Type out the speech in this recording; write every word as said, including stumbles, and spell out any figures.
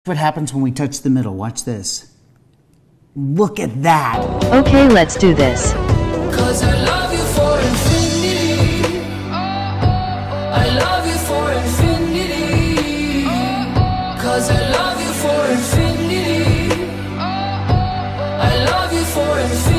What happens when we touch the middle? Watch this. Look at that. Okay, let's do this. Cause I love you for infinity. I love you for infinity. Cause I love you for infinity. I love you for infinity.